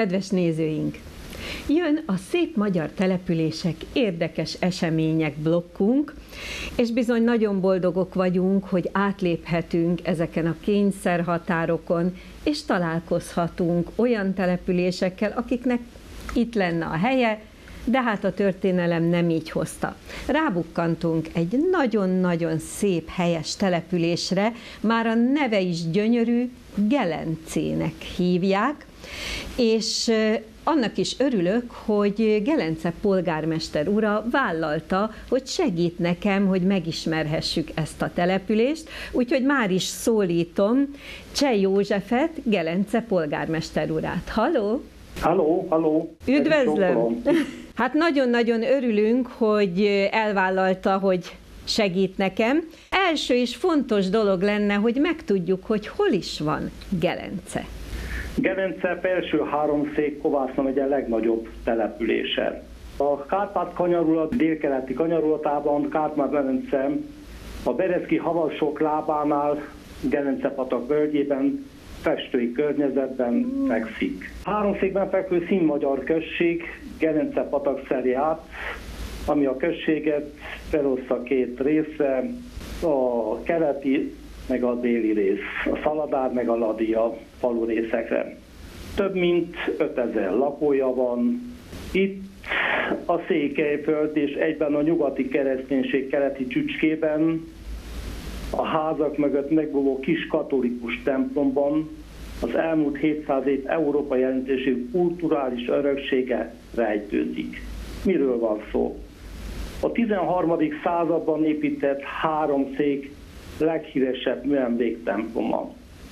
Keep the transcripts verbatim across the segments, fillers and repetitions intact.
Kedves nézőink! Jön a Szép magyar települések, érdekes események blokkunk, és bizony nagyon boldogok vagyunk, hogy átléphetünk ezeken a kényszerhatárokon, és találkozhatunk olyan településekkel, akiknek itt lenne a helye, de hát a történelem nem így hozta. Rábukkantunk egy nagyon-nagyon szép, helyes településre, már a neve is gyönyörű, Gelencének hívják, és annak is örülök, hogy Gelence polgármester ura vállalta, hogy segít nekem, hogy megismerhessük ezt a települést, úgyhogy már is szólítom Cseh Józsefet, Gelence polgármester urát. Halló! Halló, halló! Üdvözlöm! Hát nagyon-nagyon örülünk, hogy elvállalta, hogy segít nekem. Első és fontos dolog lenne, hogy megtudjuk, hogy hol is van Gelence. Gelence felső háromszék Kovászna megye legnagyobb települése. A Kárpát-kanyarulat délkeleti kanyarulatában Kárpát-medence a Bereszki-havasok lábánál, Gelence-patak völgyében, festői környezetben fekszik. Háromszékben fekvő színmagyar község Gelence-patak szeli át, ami a községet feloszta két részre, a keleti meg a déli rész, a Szaladár meg a Ladia falu részekre. Több mint ötezer lakója van. Itt a Székelyföld és egyben a nyugati kereszténység keleti csücskében, a házak mögött megbúvó kis katolikus templomban az elmúlt hétszáz év Európa jelentőségű kulturális öröksége rejtőzik. Miről van szó? A tizenharmadik században épített háromszék leghíresebb műemléktemploma.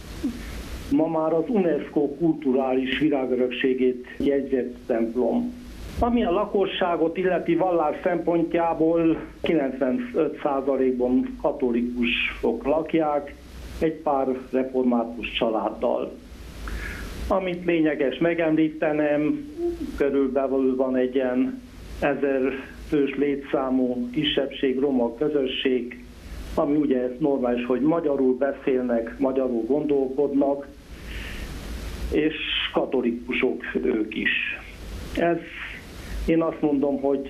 Ma már az UNESCO kulturális világörökségét jegyzett templom. Ami a lakosságot illeti vallás szempontjából kilencvenöt százalékban katolikusok lakják, egy pár református családdal. Amit lényeges megemlítenem, körülbelül van egy ilyen ezer fős létszámú kisebbség, roma közösség, ami ugye normális, hogy magyarul beszélnek, magyarul gondolkodnak, és katolikusok ők is. Ez, én azt mondom, hogy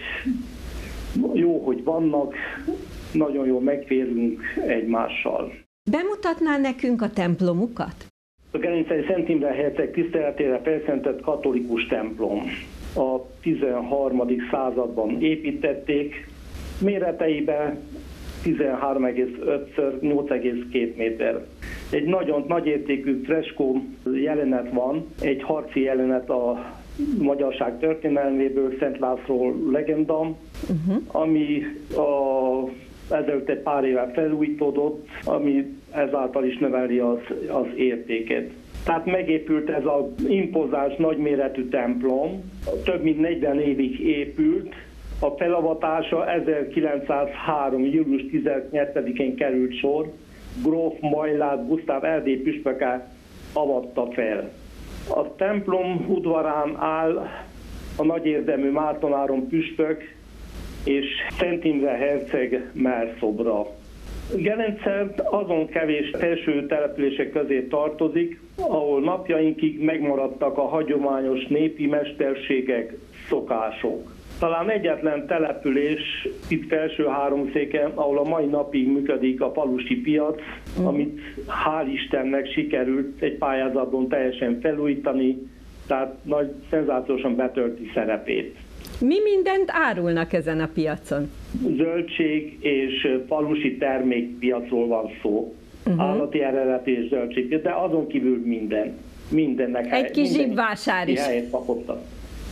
jó, hogy vannak, nagyon jól megférünk egymással. Bemutatná nekünk a templomukat? A Gelencei Szent Imre herceg tiszteletére felszentett katolikus templom. A tizenharmadik században építették, méreteiben tizenhárom egész öt nyolc egész két méter. Egy nagyon nagyértékű freskó jelenet van, egy harci jelenet a magyarság történelméből, Szent László legenda, uh-huh. ami a, ezelőtt egy pár éve felújítódott, ami ezáltal is növeli az, az értéket. Tehát megépült ez az impozáns nagyméretű templom, több mint negyven évig épült. A felavatása ezerkilencszázhárom. július tizennyolcadikán került sor, gróf Majlát Gusztáv erdélyi püspöke avatta fel. A templom udvarán áll a nagyérdemű Márton Áron püspök és Szent Imre herceg mellszobra. Gelence azon kevés felső települések közé tartozik, ahol napjainkig megmaradtak a hagyományos népi mesterségek, szokások. Talán egyetlen település itt felső háromszéken, ahol a mai napig működik a falusi piac, mm. amit hál' Istennek sikerült egy pályázaton teljesen felújítani, tehát nagy szenzációsan betölti szerepét. Mi mindent árulnak ezen a piacon? Zöldség és falusi termékpiacról van szó. Uh-huh. Állati eredet és zöldség, de azon kívül minden. Mindennek egy hely, kis minden zsibvásár is. Helyet kapottak.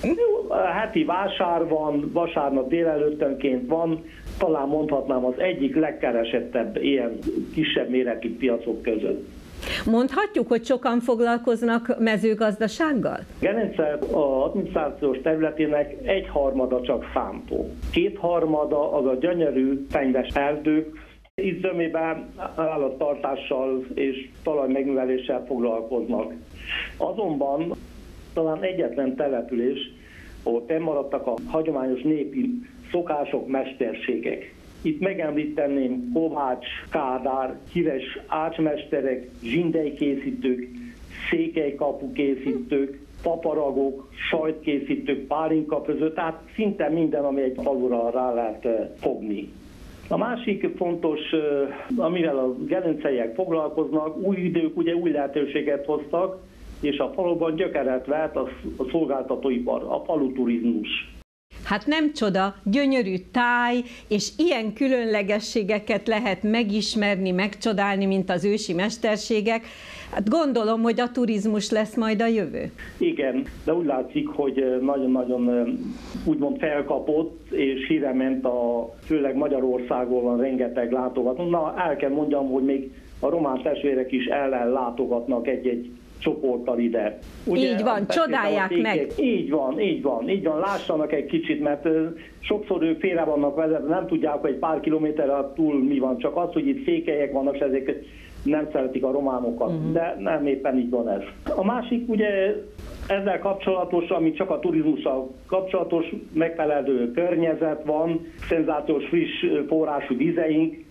Heti vásár van, vasárnap délelőttönként van, talán mondhatnám az egyik legkeresettebb ilyen kisebb méretű piacok között. Mondhatjuk, hogy sokan foglalkoznak mezőgazdasággal? Gelence az adminisztrációs területének egyharmada csak szántó. Kétharmada az a gyönyörű fenyves erdők, itt zömében állattartással és talajmegműveléssel foglalkoznak. Azonban talán egyetlen település, ahol fennmaradtak a hagyományos népi szokások, mesterségek. Itt megemlíteném Kovács, Kádár, híres ácsmesterek, zsindelykészítők, székelykapukészítők, paparagok, sajtkészítők, pálinkafőző, tehát szinte minden, ami egy falura rá lehet fogni. A másik fontos, amivel a gelenceiek foglalkoznak, új idők ugye új lehetőséget hoztak, és a faluban gyökeret vett a szolgáltatóipar, a faluturizmus. Hát nem csoda, gyönyörű táj, és ilyen különlegességeket lehet megismerni, megcsodálni, mint az ősi mesterségek. Hát gondolom, hogy a turizmus lesz majd a jövő. Igen, de úgy látszik, hogy nagyon-nagyon úgymond felkapott, és híre ment, a, főleg Magyarországon van rengeteg látogató. Na, el kell mondjam, hogy még a román testvérek is ellen látogatnak egy-egy csoporttal ide. Ugye, így van, csodálják meg. Így van, így van, így van, lássanak egy kicsit, mert sokszor ők félre vannak vezetve, nem tudják, hogy egy pár kilométerre túl mi van, csak az, hogy itt székelyek vannak, és ezek nem szeretik a románokat, uh-huh. de nem éppen így van ez. A másik ugye ezzel kapcsolatos, ami csak a turizmussal kapcsolatos, megfelelő környezet van, szenzációs friss forrású vizeink,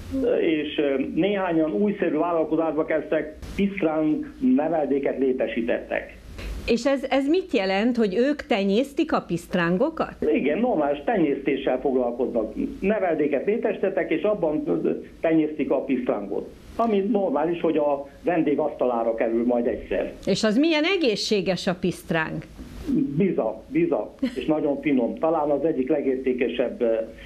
és néhányan újszerű vállalkozásba kezdtek, pisztráng neveldéket létesítettek. És ez, ez mit jelent, hogy ők tenyésztik a pisztrángokat? Igen, normális tenyésztéssel foglalkoznak. Neveldéket létesítettek, és abban tenyésztik a pisztrángot. Ami normális, hogy a vendég asztalára kerül majd egyszer. És az milyen egészséges a pisztráng? Biza, biza, és nagyon finom. Talán az egyik legértékesebb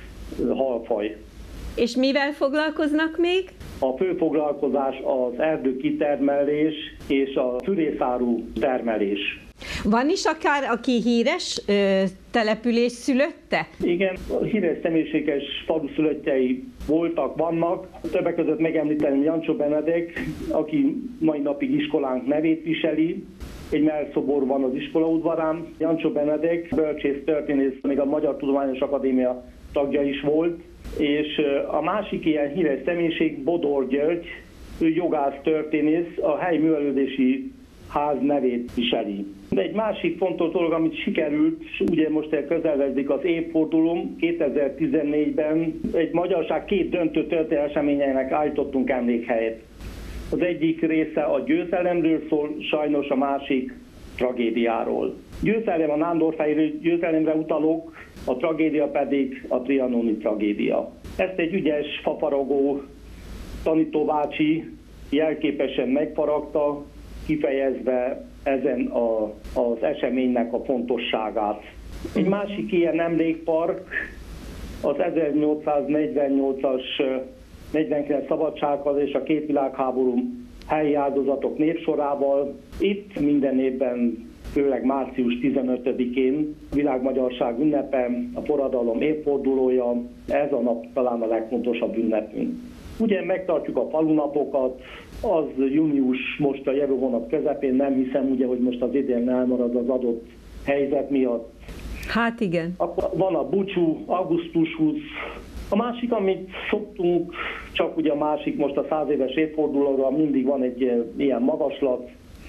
halfaj. És mivel foglalkoznak még? A fő foglalkozás az erdő kitermelés és a fűrészáru termelés. Van is akár, aki híres ö, település szülötte? Igen, híres személyiséges falu szülöttjei voltak, vannak. Többek között megemlíteni Jancsó Benedek, aki mai napig iskolánk nevét viseli. Egy mellszobor van az iskola udvarán. Jancsó Benedek, bölcsész történész, még a Magyar Tudományos Akadémia tagja is volt. És a másik ilyen híres személyiség Bodor György, ő jogász történész, a helyi művelődési ház nevét viseli. De egy másik fontos dolog, amit sikerült, ugye most közelvedik az évfordulóm, kétezer-tizennégyben egy magyarság két döntő történelmi eseményeinek állítottunk emlékhelyet. Az egyik része a győzelemről szól, sajnos a másik tragédiáról. Győzelem a nándorfehér győzelemre utalok, a tragédia pedig a trianoni tragédia. Ezt egy ügyes, fafaragó tanítóbácsi jelképesen megfaragta, kifejezve ezen a, az eseménynek a fontosságát. Egy másik ilyen emlékpark az ezernyolcszáznegyvennyolcas negyvenkilenc szabadságharc és a két világháború helyi áldozatok névsorával. Itt minden évben, főleg március tizenötödikén világmagyarság ünnepe, a forradalom évfordulója, ez a nap talán a legfontosabb ünnepünk. Ugye megtartjuk a falunapokat, az június most a jövő hónap közepén, nem hiszem ugye, hogy most az idén elmarad az adott helyzet miatt. Hát igen. Akkor van a búcsú, augusztus huszadika. A másik, amit szoktunk, csak ugye a másik most a száz éves évfordulóra mindig van egy ilyen magaslat,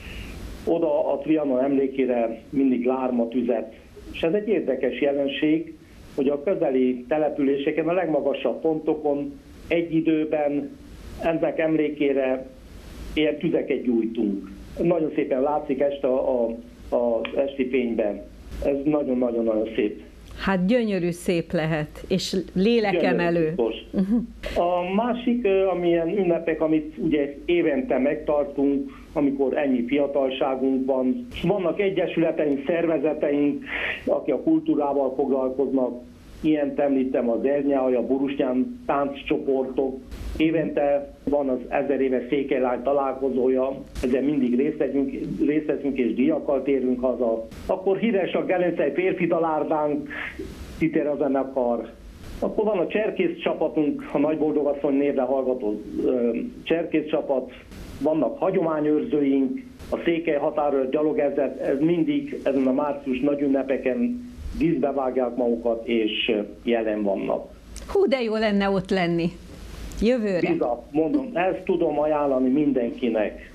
oda a Trianon emlékére mindig lármatüzet. És ez egy érdekes jelenség, hogy a közeli településeken, a legmagasabb pontokon egy időben ennek emlékére ilyen tüzeket gyújtunk. Nagyon szépen látszik este a, a, az esti fényben. Ez nagyon-nagyon-nagyon szép. Hát gyönyörű szép lehet, és lélekemelő. Uh-huh. A másik, amilyen ünnepek, amit ugye évente megtartunk, amikor ennyi fiatalságunk van. Vannak egyesületeink, szervezeteink, akik a kultúrával foglalkoznak. Ilyen említem az Ernyája, a Borusnyán tánccsoportok. Évente van az ezer éves székelylány találkozója, ezen mindig részt veszünk, részt veszünk és díjakkal térünk haza. Akkor híres a gelencei férfi dalárdánk, Titer a zenekar. Akkor van a cserkész csapatunk, a Nagyboldogasszony névre hallgató cserkész csapat. Vannak hagyományőrzőink, a székely határőr gyalogezred, ez mindig ezen a március nagyünnepeken vízbe vágják magukat, és jelen vannak. Hú, de jó lenne ott lenni. Jövőre. Biza, mondom, ezt tudom ajánlani mindenkinek.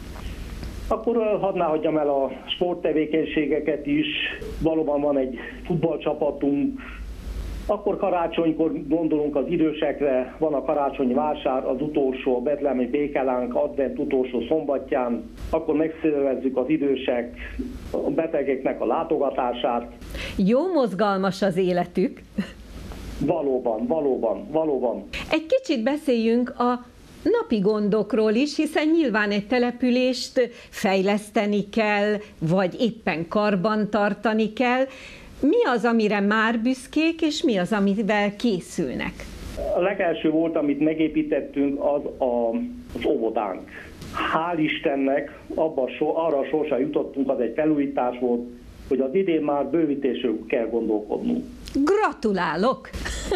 Akkor hadd ne hagyjam el a sporttevékenységeket is. Valóban van egy futballcsapatunk, Akkor karácsonykor gondolunk az idősekre, van a karácsonyi vásár, az utolsó, a betlehemi békelánk, advent utolsó szombatján, akkor megszervezzük az idősek, a betegeknek a látogatását. Jó mozgalmas az életük. Valóban, valóban, valóban. Egy kicsit beszéljünk a napi gondokról is, hiszen nyilván egy települést fejleszteni kell, vagy éppen karban tartani kell. Mi az, amire már büszkék, és mi az, amivel készülnek? A legelső volt, amit megépítettünk, az a, az óvodánk. Hál' Istennek abba so, arra a sorsa jutottunk, az egy felújítás volt, hogy az idén már bővítésről kell gondolkodnunk. Gratulálok!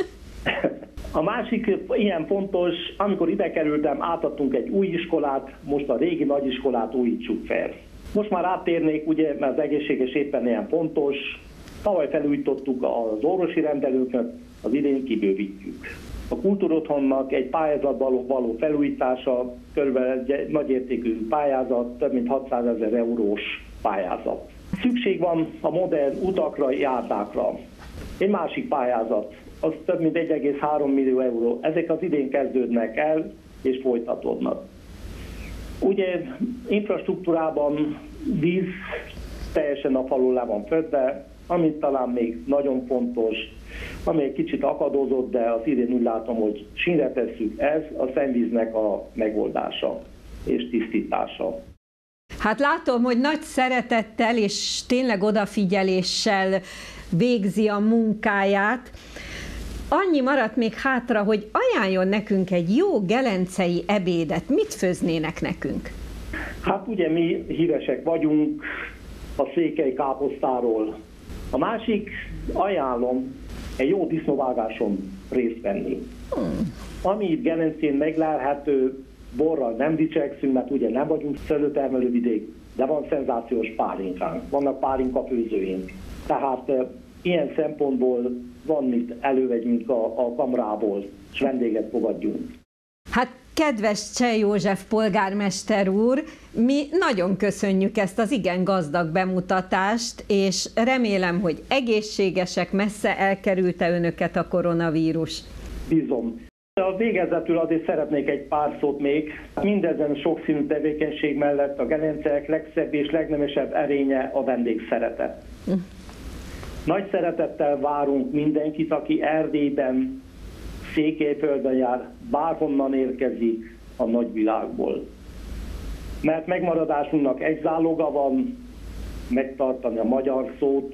A másik ilyen fontos, amikor ide kerültem, átadtunk egy új iskolát, most a régi nagyiskolát újítsuk fel. Most már áttérnék, ugye, mert az egészséges éppen ilyen fontos. Tavaly felújítottuk az orvosi rendelőket, az idén kibővítjük. A kultúrotthonnak egy pályázatban való felújítása, körülbelül egy nagyértékű pályázat, több mint hatszázezer eurós pályázat. Szükség van a modern utakra, járdákra. Egy másik pályázat, az több mint egy egész három millió euró. Ezek az idén kezdődnek el, és folytatódnak. Ugye infrastruktúrában víz teljesen a falu le van födve, amit talán még nagyon fontos, ami egy kicsit akadozott, de az idén úgy látom, hogy sínre tesszük, ez a szennyvíznek a megoldása és tisztítása. Hát látom, hogy nagy szeretettel és tényleg odafigyeléssel végzi a munkáját. Annyi maradt még hátra, hogy ajánljon nekünk egy jó gelencei ebédet. Mit főznének nekünk? Hát ugye mi híresek vagyunk a székely káposztáról. A másik, ajánlom egy jó disznóvágáson részt venni. Hmm. Ami itt Gelencén meglelhető, borral nem dicsekszünk, mert ugye nem vagyunk szőlőtermelő vidék, de van szenzációs pálinkánk, vannak pálinkafőzőink. Tehát e, ilyen szempontból van mit elővegyünk a, a kamrából, és vendéget fogadjunk. Hát kedves Cseh József polgármester úr, mi nagyon köszönjük ezt az igen gazdag bemutatást, és remélem, hogy egészségesek, messze elkerülte önöket a koronavírus. Bízom. A végezetül azért szeretnék egy pár szót még. Mindezen sokszínű tevékenység mellett a gelencek legszebb és legnemesebb erénye a vendégszeretet. Hm. Nagy szeretettel várunk mindenkit, aki Erdélyben, Székelyföldön jár, bárhonnan érkezik a nagyvilágból. Mert megmaradásunknak egy záloga van, megtartani a magyar szót,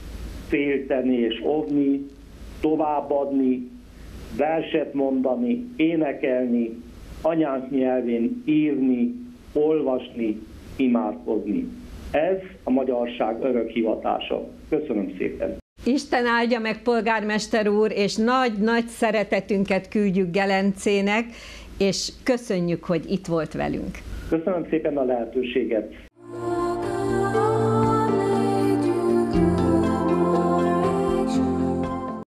félteni és óvni, továbbadni, verset mondani, énekelni, anyánk nyelvén írni, olvasni, imádkozni. Ez a magyarság örök hivatása. Köszönöm szépen! Isten áldja meg, polgármester úr, és nagy-nagy szeretetünket küldjük Gelencének, és köszönjük, hogy itt volt velünk. Köszönöm szépen a lehetőséget!